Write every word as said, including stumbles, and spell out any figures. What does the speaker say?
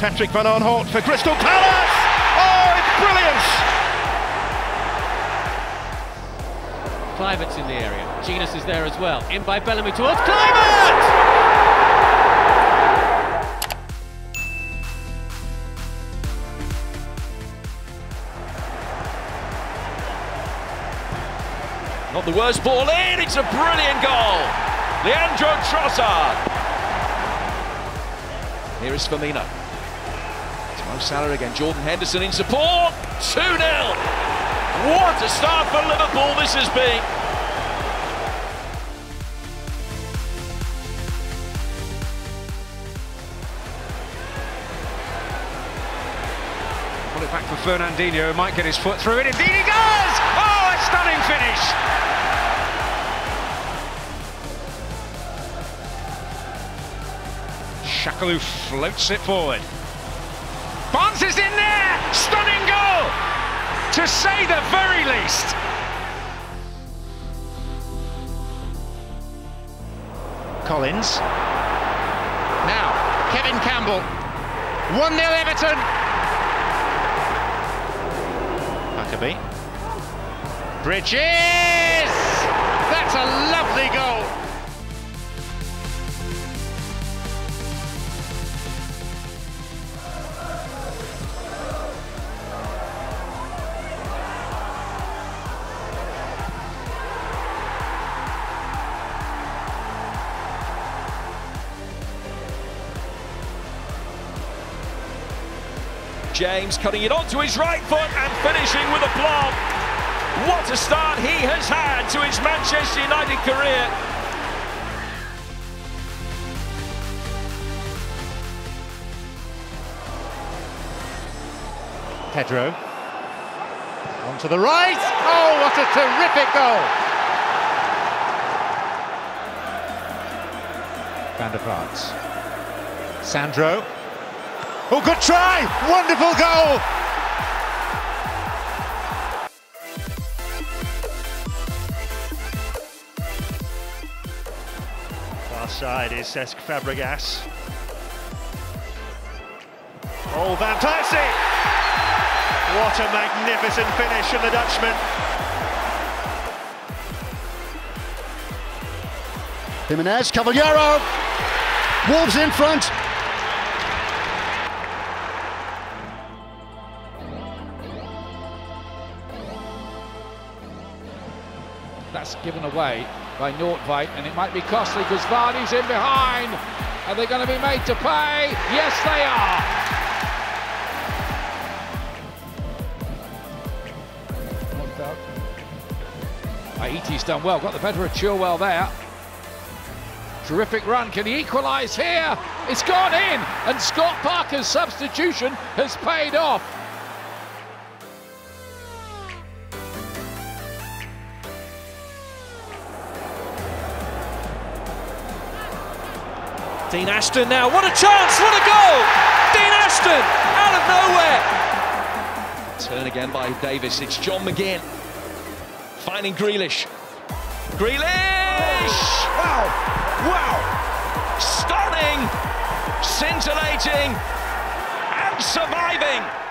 Patrick Van Aanholt for Crystal Palace! Oh, it's brilliant! Kluivert's in the area. Jenas is there as well. In by Bellamy towards Kluivert! Not the worst ball in, it's a brilliant goal! Leandro Trossard! Here is Firmino. It's Mo Salah again, Jordan Henderson in support! two nil! What a start for Liverpool this has been! Pull it back for Fernandinho, who might get his foot through it. Indeed he does! Oh, a stunning finish! Shakalu floats it forward. Barnes is in there! Stunning goal! To say the very least. Collins. Now, Kevin Campbell. one nil Everton. Huckabee. Bridges! That's a lovely goal. James cutting it onto his right foot and finishing with a blob. What a start he has had to his Manchester United career. Pedro. On to the right. Oh, what a terrific goal. Van der Vaart. Sandro. Oh, good try! Wonderful goal! Far side is Cesc Fabregas. Oh, Van Persie! What a magnificent finish from the Dutchman. Jimenez, Caballero! Wolves in front! That's given away by Noordwijk, and it might be costly because Vardy's in behind. Are they going to be made to pay? Yes, they are. Haiti's done well, got the better of Chilwell there. Terrific run, can he equalise here? It's gone in, and Scott Parker's substitution has paid off. Dean Ashton now, what a chance, what a goal! Dean Ashton, out of nowhere! Turn again by Davis, it's John McGinn. Finding Grealish. Grealish! Wow, wow! Stunning, scintillating, and surviving!